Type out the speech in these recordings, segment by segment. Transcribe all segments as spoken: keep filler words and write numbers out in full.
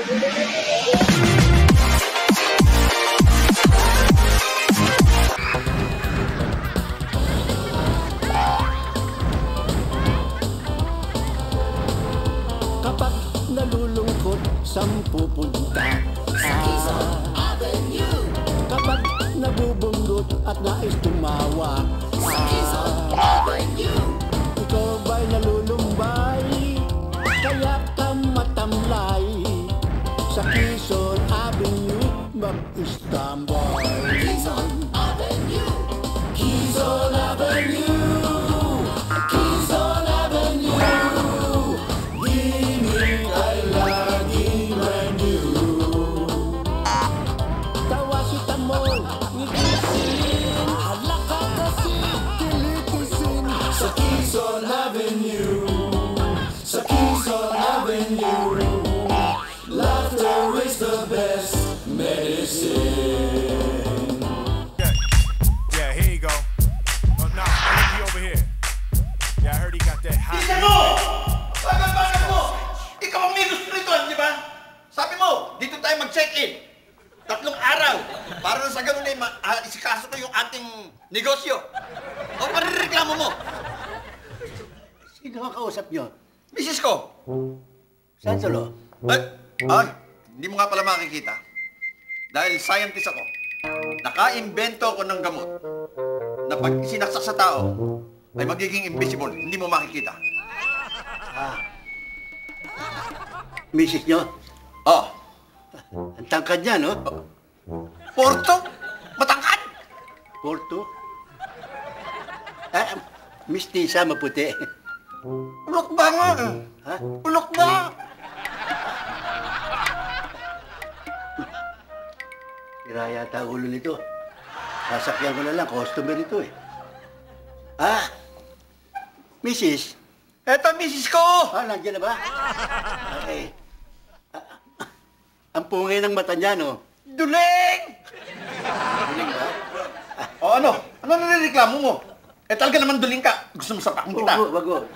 Kapag nalulungkot, saan pupunta? Sa Quezon Avenue. Kapag nabubunggot at nais tumawa, sa Quezon Avenue. Ikaw ba'y nalulumbay, kaya ka matamlay? Sa Quezon Avenue, mag-istambay. Quezon Avenue. Quezon Avenue. Quezon Avenue. Gining ay laging renew. Kawasita mo, ngigisin. Halaka kasi, kilitisin. Sa Quezon Avenue. Sa Quezon Avenue. Laughter is the best medicine. Yeah, yeah, here you go. Oh no, he over here. Yeah, I heard he got that hot. Isa mo! Bagal-bagal mo! Ikaw ang may gusto nito, di ba? Sabi mo, dito tayo mag-check-in. Tatlong araw. Para sa ganun ay ma- ah, isikaso ko yung ating negosyo. O parireklamo mo? Sino ang kausap nyo? Misis ko. Saan solo? Ay, ay, hindi mo nga pala makikita. Dahil scientist ako. Naka-imbento ako ng gamot na pag sinaksak sa tao ay magiging invisible. Hindi mo makikita. Ah. Misis nyo? Oh, Ang tangkad niya, no? Porto? Matangkad? Porto? Ah, mistisa, maputi. Ulok ba nga? Ha? Ulok ba? Sira yata ang ulo nito. Sasakyan ko na lang, customer ito eh. Ah! Missus? Eto, misis ko! Ah, nandiyan na ba? Okay. Ah, ah, ang pungay ng mata niya, no? Duling! Duling ba? O ano? Ano nanireklamo mo? Eh talaga naman duling ka. Gusto mo sapakin kita? Wag, wag, wag.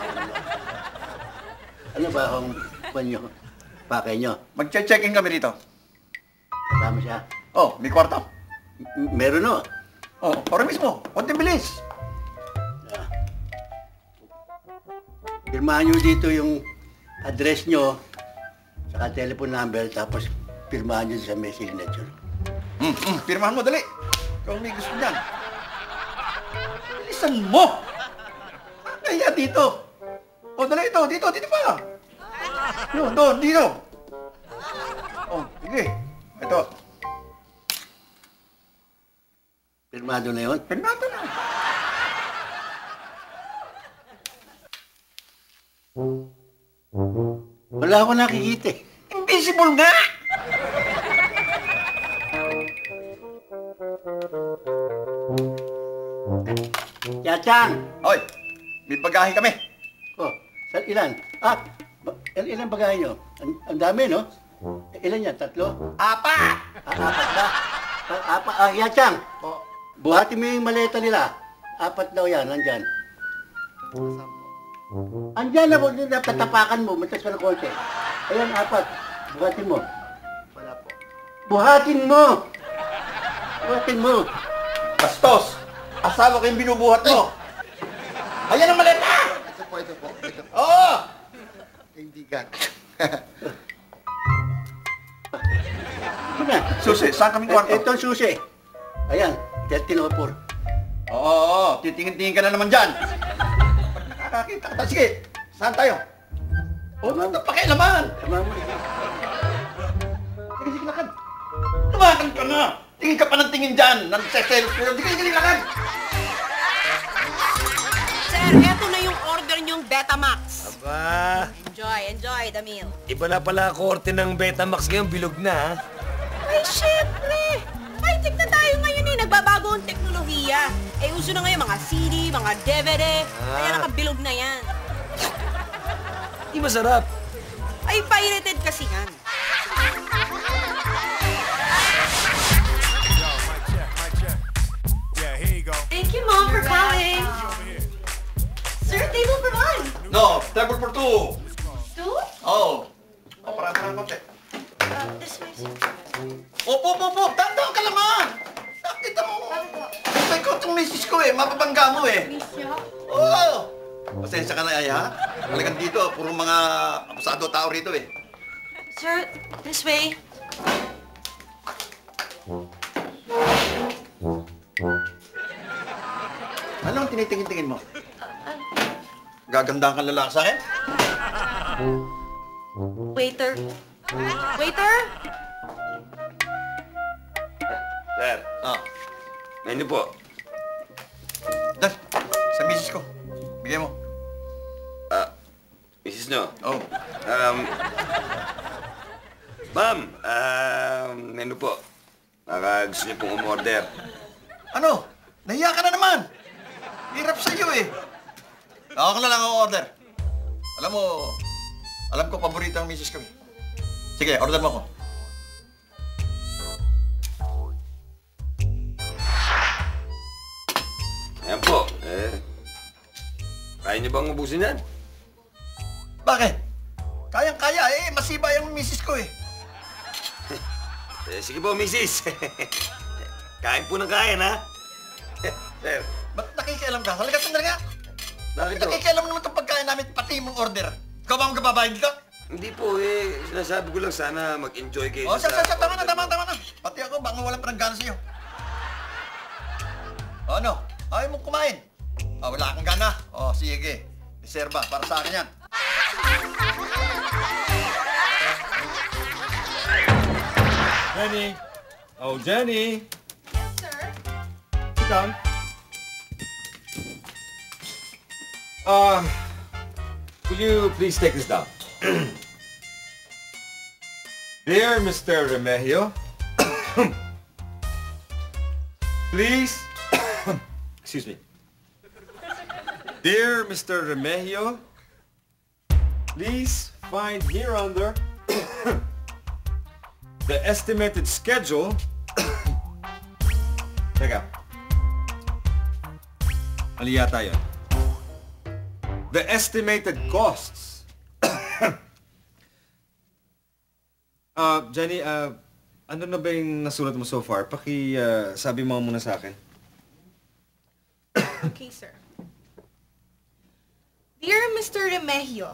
Ano ba ang pan nyo? Pakay nyo? Magche-check-in kami dito. Kasama siya? Oh, may kwarto. M- meron, no? Oh, para mismo. Konting bilis. Ah. Pirmahan nyo dito yung address nyo, saka telephone number, tapos pirmahan nyo sa may signature. Hmm, hmm. Pirmahan mo, dali. Ikaw may gusto niyan. Bilisan mo! Kaya dito. Oh, dali ito. Dito, dito pa. Doon, doon, dito. Oh, sige. Ito. Pirmado na yun? Pirmado na. Wala ako nakikita eh. Invisible nga! Yachang! Hoy, may bagahe kami. Oh, saan ilan? Ah, ba- il- ilan bagay nyo? Ang, ang dami, no? Ilan yan? Tatlo? Apa! Ah, apat ba? Ah, apat. Ah, Yachang! Oh, Buhati mo yung maleta nila. Apat daw yan, nandyan. Andyan na po, napatapakan mo, matas ka ng konti. Ayan, apat. Buhatin mo. wala po. Buhatin mo! Buhatin mo! Bastos! Asawa ko yung binubuhat mo. Ayan ang maleta! Ito po, ito po. Ito po. Oo! Kaibigan. Ano na? Susi, saan kaming kwarto? Ito ang susi. Ayan, thirteen oh four. Oo, oo. Titingin-tingin ka na naman dyan. Nakakita ka. Sige, saan tayo? O, Tama. ito pakialaman. Tama mo. Sige, sige, lakad. Tumakan ka na. Tingin ka pa ng tingin dyan. Nag-seselos ko yun. Sige, sige, lakad. Sir, eto na yung order niyong Betamax. Aba, Enjoy, enjoy the meal. iba na pala korte ng Betamax ngayon, bilog na ha. Ay, syempre! High-tech na tayo ngayon eh. Nagbabago ang teknolohiya. Eh, uso na ngayon mga C D, mga D V D. Kaya Ah. nakabilog na yan. Di masarap. Ay, pirated kasi yan. Yo, mic check, mic check. Yeah, here you go. Thank you, Mom, for calling. Over here. Sir, table for one. No, table for two. Two? Oo. Oh. O, para para konti. Uh, this way, sir. Opo, opo, opo. Tandaan ka lang ah. Nakita mo. Bakit po? Ito ikaw itong misis ko eh. Mapabangga mo eh. Miss niyo? Oo. Pasensya ka na, ay ha? Talagang dito, puro mga abusado tao rito eh. Sir, this way. Ano ang tinitingin-tingin mo? Gagandang kang lalaki sa akin? Waiter. Waiter? Sir, Ah. menu po. Dan, sa misis ko. Bigay mo. Ah, misis nyo. Oh. Um, ma'am, um, menu po. Baka gusto niyo pong umorder. Ano? Nahiya ka na naman. Hirap sa iyo eh. Ako na lang ang order. Alam mo, alam ko paborito ang misis ko eh. Sige, order mo ko. Ayan po. Eh, kaya niyo bang ubusin yan? Bakit? Kayang-kaya eh. Masiba yung misis ko eh. Eh, sige po, misis. Kain po ng kain, ha? Sir, Ba't nakikialam ka? Halika sandali nga. bakit to? Nakikialam naman itong pagkain namin, pati mong order. Ikaw ba ang gababayan dito? Hindi po, eh. Sinasabi ko lang sana mag-enjoy kayo O, sa, sa, sa, tama na, tama, tama na. Pati ako, baka walang panangganan sa'yo. O, ano? Ayaw mong kumain? O, wala kang gana? O, sige. Reserva, para sa akin yan. Jenny! Oh, Jenny! Yes, sir. Sit down. Uh, will you please take this down? Dear Mister Remigio, please, excuse me. Dear Mister Remigio, please find here under the estimated schedule. Teka. Mali yata yun. The estimated costs. uh, Jenny, uh, ano na ba yung nasulat mo so far? Paki, uh, sabi mo muna sa akin. Okay, sir. Dear Mister Remigio,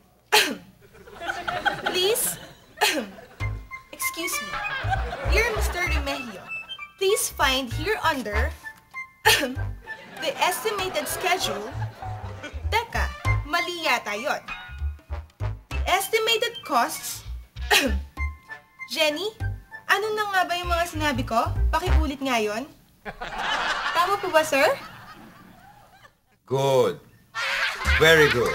please, excuse me. Dear Mister Remigio, please find here under the estimated schedule. Teka, mali yata yun. The estimated costs. Jenny, ano na nga ba yung mga sinabi ko? Pakiulit nga yun. Tama po ba, sir? Good. Very good.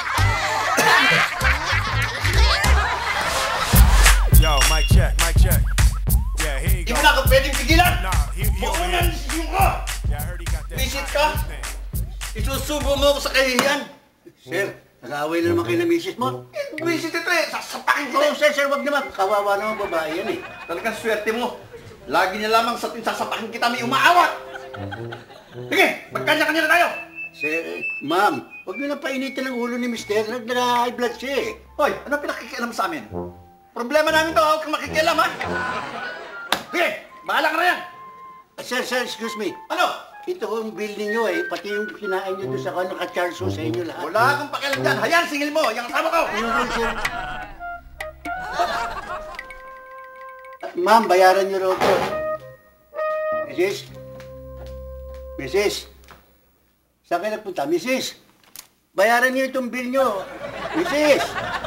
Yo, mic check, mic check. Yeah, here you Hindi go. mo na ako pwedeng pigilan. Nah, he, he over Bukunan here. yung ka. Yeah, I heard he got that. Visit ka? Isusubo mo ako sa kahihiyan. Sir, nag-aaway na naman kayo ng misis mo. Visit ito eh. Sasapakin kita Oo, eh. sir, sir, wag naman. Kawawa naman babae yan eh. Talagang swerte mo. Lagi niya lamang sa sasapakin kita may umaawat. Sige, magkanya-kanya na tayo. Sir, eh, ma'am, wag niyo na painitin ang ulo ni mister. Nag-high blood siya eh. Hoy, ano pinakikialam sa amin? Problema namin to, huwag kang makikialam ha. Sige, bahala ka na yan. Sir, sir, excuse me. Ano? Ito yung bill ninyo eh. Pati yung kinain nyo doon sa kano ka-charge ho sa inyo lahat. Wala akong pakialam dyan. Hayaan, singil mo. Yung kasama ko. Ayun rin, sir. Ma'am, bayaran niyo raw ito. Missus? Missus? Saan kayo nagpunta? Missus? Bayaran niyo itong bill niyo. Missus?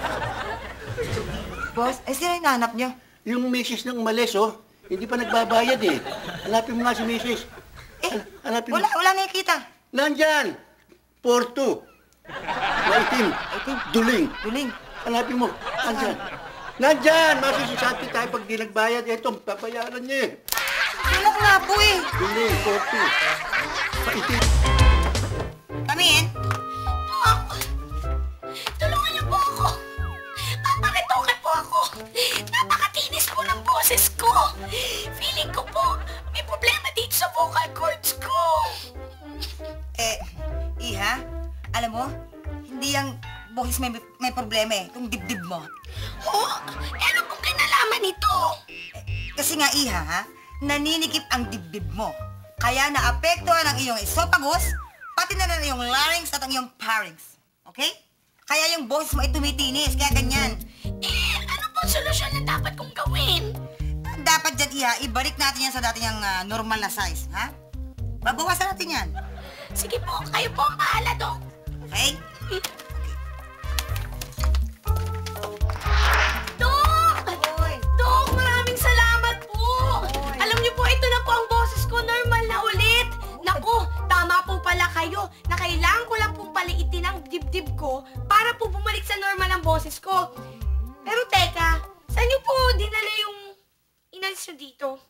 Boss, eh sino yung nahanap niyo? Yung misis ng umalis, oh. Hindi pa nagbabayad eh. Hanapin mo nga si misis. Eh, Hanapin mo. wala, wala nakikita. Nandyan! Porto. Maitim. Duling. Duling. Hanapin mo. Nandyan. Nandyan! Masisisati tayo pag di nagbayad. Ito, papayaran niya eh. Wala nga po eh. Duling, Porto. Maitim. Kami eh. Tulungan niyo po ako. Papakitoke po ako. Napakatinis po ng boses ko. Feeling ko po, may problema dito sa vocal cords ko. Eh, Iha, alam mo, hindi yung boses may, may problema eh. Itong dibdib mo. Oh, ano pong kinalaman nito? nga, Iha, ha? Naninikip ang dibdib mo. Kaya naapektuhan ang iyong esophagus, pati na rin yung larynx at ang iyong pharynx. Okay? Kaya yung boses mo ay tumitinis, kaya ganyan. Eh, ano po solusyon na dapat kong gawin? Dapat dyan, Iha, ibalik natin yan sa dati niyang ah, normal na size, ha? Babawasan natin yan. Sige po, kayo po ang bahala, Dok. Okay? Dok! Dok, maraming salamat po! Alam niyo po, ito na po ang boses ko, normal na ulit! Naku, tama po pala kayo na kailangan ko lang pong paliitin ang dibdib ko para po bumalik sa normal ang boses ko. Pero teka, saan niyo po dinala yung inalis niyo dito?